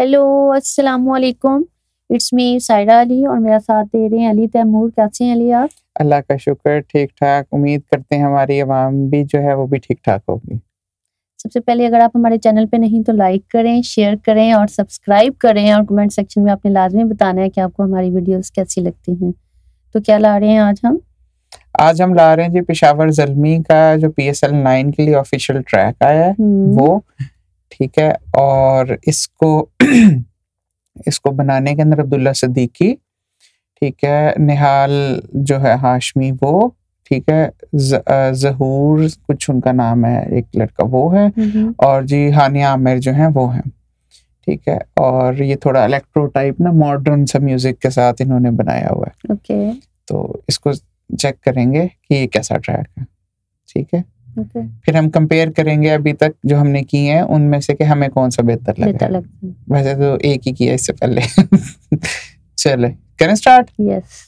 Hello, अस्सलाम वालेकुम। It's me Saira Ali और मेरा साथ दे रहे हैं अली तैमूर। कैसे हैं अली आप? अल्लाह का शुक्र, ठीक ठाक। उम्मीद करते हैं हमारी आवाम भी जो है वो भी ठीक ठाक होगी। सबसे पहले अगर आप हमारे चैनल पे नहीं तो लाइक करें, शेयर करें और सब्सक्राइब करें और कमेंट सेक्शन में आपने लाजमी बताना है कि आपको हमारी वीडियोस कैसी लगती हैं। तो क्या ला रहे हैं आज हम? आज हम ला रहे हैं जी पेशावर ज़ल्मी का जो PSL 9 के लिए ऑफिशियल ट्रैक आया है वो, ठीक है। और इसको बनाने के अंदर अब्दुल्ला सिद्दीकी, ठीक है, निहाल जो है हाशमी वो, ठीक है, ज़हूर कुछ उनका नाम है, एक लड़का वो है, और जी हानिया आमिर जो है वो है, ठीक है। और ये थोड़ा इलेक्ट्रो टाइप ना मॉडर्न सा म्यूजिक के साथ इन्होंने बनाया हुआ है। ओके। तो इसको चेक करेंगे कि ये कैसा ट्रैक है, ठीक है। ओके। फिर हम कंपेयर करेंगे अभी तक जो हमने किए हैं उनमें से कि हमें कौन सा बेहतर लगा। वैसे तो एक ही किया इससे पहले। चले करें स्टार्ट। यस।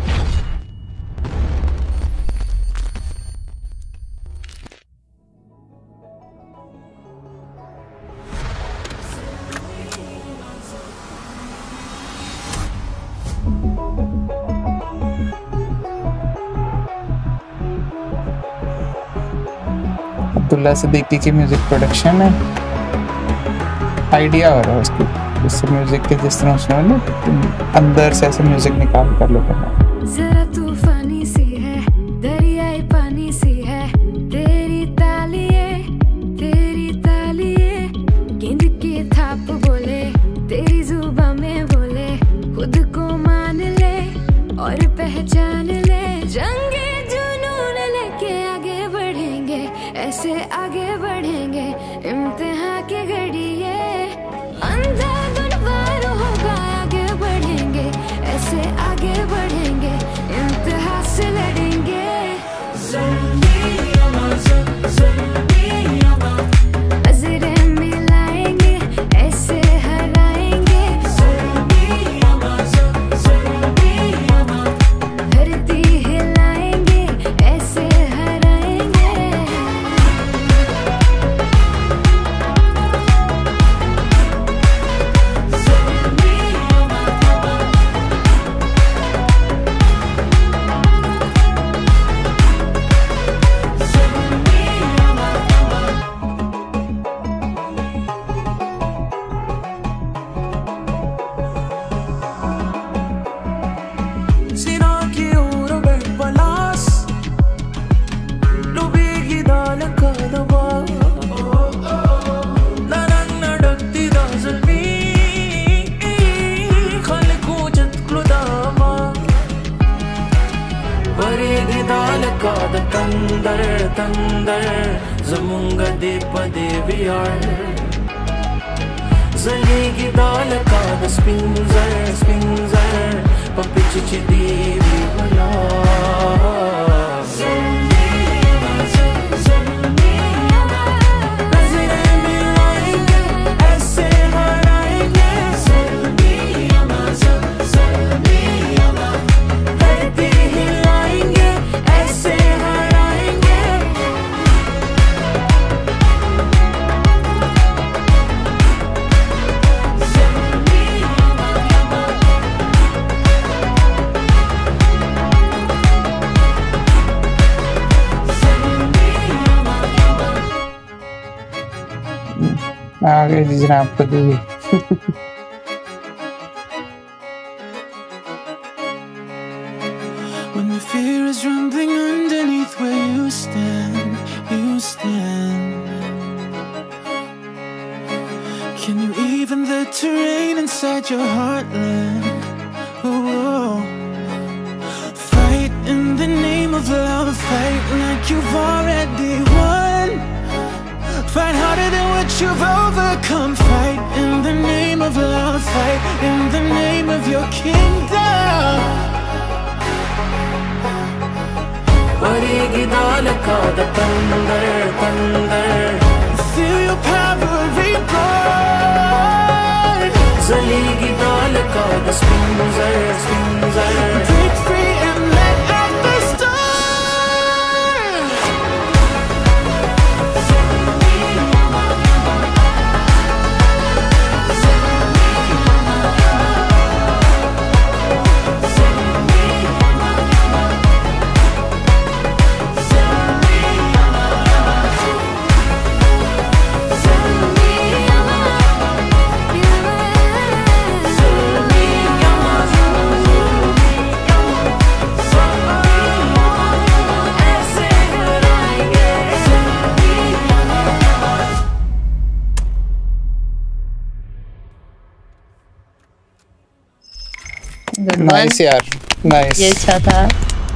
अब्दुल्ला सिद्दीकी की म्यूजिक प्रोडक्शन है। आइडिया हो रहा है उसकी, इससे म्यूजिक के जिस तरह उसने ना अंदर से ऐसे म्यूजिक निकाल कर लेता है। जरा तूफानी सी है, दरियाई पानी सी है, तेरी तालिये गेंद की थाप बोले, तेरी जुबां में बोले, खुद को मान ले और पहचान ले। जंगे जुनून लेके आगे बढ़ेंगे, ऐसे आगे बढ़ेंगे, इम्तिहान की घड़ी है, अंधा दुनवार होगा, आगे बढ़ेंगे, ऐसे आगे बढ़ेंगे, इम्तिहान से लड़ेंगे। नजरें मिलाएंगे, ऐसे हराएंगे, धरती हिलाएंगे, ऐसे हराएंगे। Thunder, zamunga de pade VR. Zalegi dal ka da spinzer, papichi di wala. आगे जी जनाब को दी। When the fear is rumbling underneath where you stand. Can you even the terrain inside your heartland? Oh, fight in the name of love, fight like you've already won. Fight harder than what you've overcome. Fight in the name of love, fight in the name of your kingdom. Feel your power reborn. Zalegi dal ka da spinzer. Break free and let out the storm. Nice यार, nice. ये अच्छा था।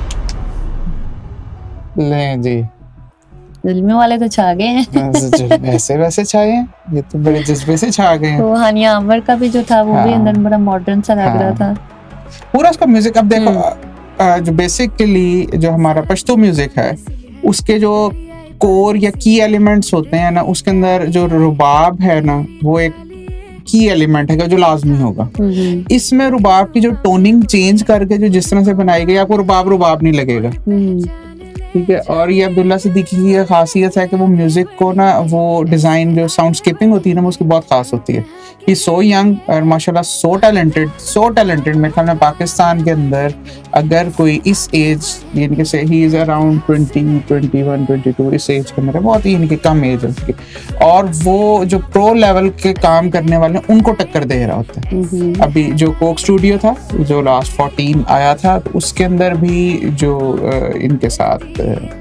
ले जी, जुल्मी वाले तो छा गए हैं। वैसे वैसे छाए हैं, ये तो बड़े जज्बे से छा गए हैं। तो हानिया आमर का भी जो था वो भी अंदर बड़ा मॉडर्न सा लग रहा था पूरा उसका म्यूजिक। अब देखो जो बेसिकली जो हमारा पश्तो म्यूजिक है उसके जो कोर या की एलिमेंट्स होते हैं ना, उसके अंदर जो रुबाब है ना वो एक की एलिमेंट है जो लाजमी होगा। इसमें रुबाब की जो टोनिंग चेंज करके जो जिस तरह से बनाई गई, आपको रुबाब नहीं लगेगा। ठीक है। और ये अब्दुल्ला सिद्दीकी की ये खासियत है कि वो म्यूजिक को ना, वो डिजाइन जो साउंडस्केपिंग होती है ना, वो उसकी बहुत खास होती है। ही सो यंग और माशाल्लाह सो टैलेंटेड। मेरे ख्याल में पाकिस्तान के अंदर अगर कोई इस एज, यानी कि ही इज अराउंड 20, 21, 22 इस एज के अंदर, बहुत ही इनकी कम एज है उसकी, और वो जो प्रो लेवल के काम करने वाले उनको टक्कर दे रहा होता है। अभी जो कोक स्टूडियो था जो लास्ट 14 आया था, तो उसके अंदर भी जो इनके साथ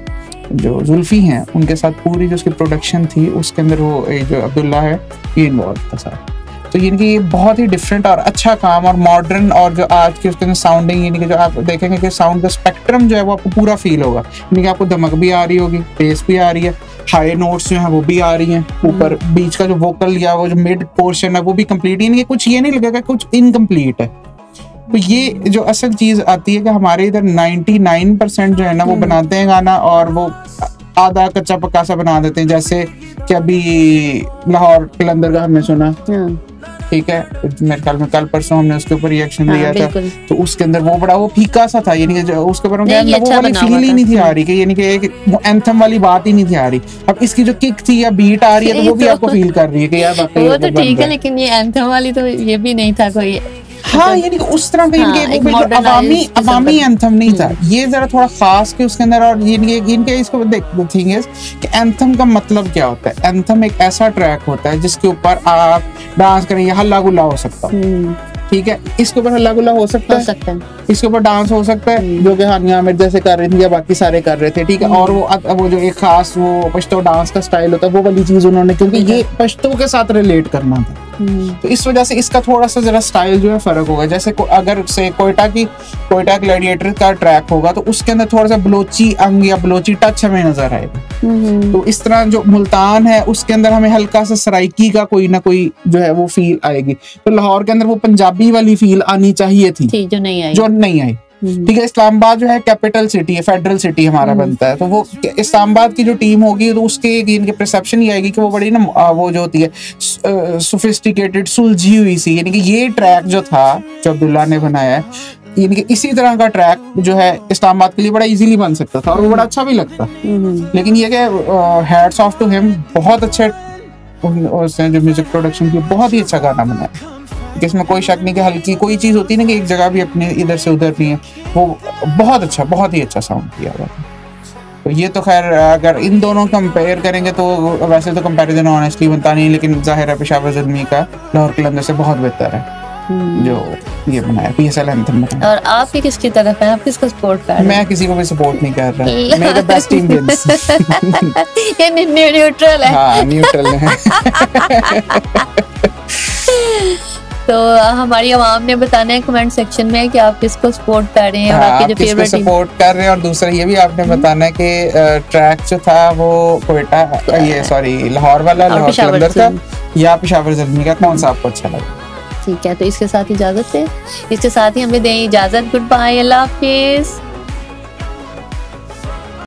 जो जुल्फी हैं उनके साथ पूरी जो उसकी प्रोडक्शन थी उसके अंदर वो जो अब्दुल्ला है ये इन्वॉल्व था साथ। तो इनकी बहुत ही डिफरेंट और अच्छा काम और मॉडर्न, और जो आज की उसके अंदर साउंडिंग, यानी कि जो आप देखेंगे कि साउंड का स्पेक्ट्रम जो है वो आपको पूरा फील होगा, यानी कि आपको धमक भी आ रही होगी, बेस भी आ रही है, हाई नोट्स जो है वो भी आ रही हैं, ऊपर बीच का जो वोकल या वो जो मिड पोर्शन है वो भी कंप्लीट, यानी कि कुछ ये नहीं लगेगा कुछ इनकम्प्लीट है। तो ये जो असल चीज आती है कि हमारे इधर 99% जो है ना वो बनाते हैं गाना, और वो आधा कच्चा पक्का सा बना देते हैं। जैसे कि अभी लाहौर कलंदर का हमने सुना, ठीक है, मेरे ख्याल में कल परसों हमने उसके ऊपर रिएक्शन दिया था, तो उसके अंदर वो बड़ा वो फीका सा था, यानी कि उसके ऊपर वो वाली फील ही नहीं थी आ रही, कि यानी कि एक एंथम वाली बात ही नहीं थी आ रही। अब इसकी जो किक थी या बीट आ रही है तो वो भी आपको फील कर रही है कि यार वो तो ठीक है, लेकिन ये एंथम वाली तो ये भी नहीं था कोई। हाँ, यानी कि उस तरह का अवामी एंथम नहीं था, ये जरा थोड़ा खास के उसके अंदर। और इनके इसको थिंग इज कि एंथम का मतलब क्या होता है। एंथम एक ऐसा ट्रैक होता है जिसके ऊपर आप डांस करेंगे, हल्ला गुल्ला हो सकता है, ठीक है, इसके ऊपर हल्ला गुल्ला हो सकता है, इसके ऊपर डांस हो सकता है, जो कि हानिया आमिर जैसे कर रही थी या बाकी सारे कर रहे थे, ठीक है। और वो जो एक खास वो पश्तो डांस का स्टाइल होता है, वो वाली चीज उन्होंने, क्योंकि ये पश्तो के साथ रिलेट करना था, तो इस वजह से इसका थोड़ा सा जरा स्टाइल जो है फर्क होगा। जैसे अगर से कोयटा ग्लैडिएटर का ट्रैक होगा तो उसके अंदर थोड़ा सा बलोची अंग या बलोची टच हमें नजर आएगा। तो इस तरह जो मुल्तान है उसके अंदर हमें हल्का सा सराइकी का कोई ना कोई जो है वो फील आएगी। तो लाहौर के अंदर वो पंजाबी वाली फील आनी चाहिए थी जो नहीं आई। ठीक है। इस्लामाबाद जो है कैपिटल सिटी है, फेडरल सिटी हमारा बनता है, तो वो इस्लामाबाद की जो टीम होगी तो उसके इनके परसेप्शन ये आएगी कि वो बड़ी ना वो जो होती है सोफिस्टिकेटेड, सुलझी हुई सी, यानी कि ये ट्रैक जो था जो अब्दुल्ला ने बनाया है, यानी कि इसी तरह का ट्रैक जो है इस्लामाबाद के लिए बड़ा इजीली बन सकता था और वो बड़ा अच्छा भी लगता। लेकिन ये कि हैट्स ऑफ टू हिम, बहुत अच्छे उसने जो म्यूजिक प्रोडक्शन की बहुत ही अच्छा गाना बनाया, इसमें कोई शक नहीं कि हल्की कोई चीज होती है ना कि एक जगह भी अपने इधर से उधर नहीं है, वो बहुत ही अच्छा साउंड किया हुआ था। तो ये तो खैर अगर इन दोनों कंपेयर करेंगे तो वैसे तो कंपैरिजन ऑनेस्टली बनता नहीं, लेकिन जाहिर है पेशावर ज़ुल्मी का लाहौर कलंदर से बहुत बेहतर है जो ये बनाया PSL एंथम बनाया। और आप भी किसकी तरफ हैं, आप किसको सपोर्ट कर रहे हैं? मैं किसी को भी सपोर्ट नहीं कर रहा, मेरा बेस्ट टीम विंस। ये न्यूट्रल है। हाँ, न्यूट्रल है। तो हमारी आवाम ने बताना है कमेंट सेक्शन में कि आप किसको सपोर्ट कर रहे हैं और आपके जो फेवरेट सपोर्ट कर रहे हैं। और दूसरा ये भी आपने बताना है कि ट्रैक जो था वो कोयटा लाहौर वाला, लाहौर कलंदर का या पेशावर ज़ुल्मी का, कौन सा आपको अच्छा लगा? ठीक है, तो इसके साथ इजाजत है, इसके साथ ही हमें दें इजाजत। गुड बाय, अल्लाह हाफिज।